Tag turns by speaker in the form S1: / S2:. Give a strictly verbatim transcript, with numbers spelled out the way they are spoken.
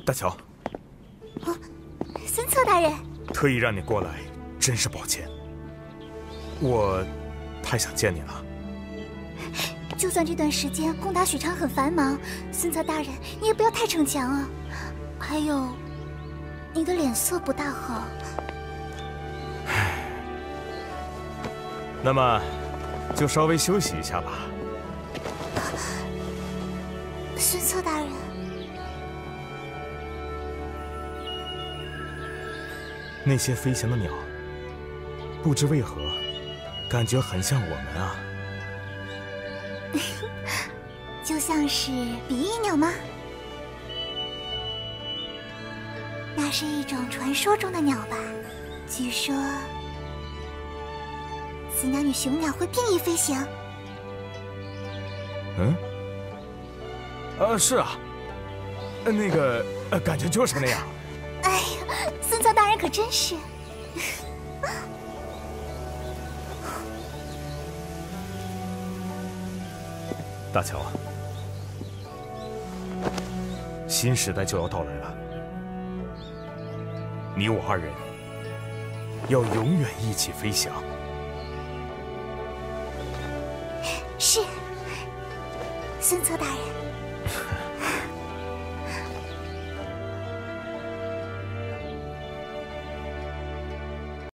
S1: 大乔。
S2: 哦，孙策大人，
S1: 特意让你过来，真是抱歉。我太想见你了。
S2: 就算这段时间攻打许昌很繁忙，孙策大人你也不要太逞强啊。还有，你的脸色不大好。
S1: 唉，那么就稍微休息一下吧。
S2: 孙策大人，
S1: 那些飞翔的鸟，不知为何，感觉很像我们啊。
S2: 就像是比翼鸟吗？那是一种传说中的鸟吧？据说，雌鸟与雄鸟会并翼飞行。
S1: 嗯？呃，是啊，那个，呃，感觉就是那样。
S2: 哎呀，孙策大人可真是。
S1: 大乔啊，新时代就要到来了，你我二人要永远一起飞翔。
S2: 是，孙策大人。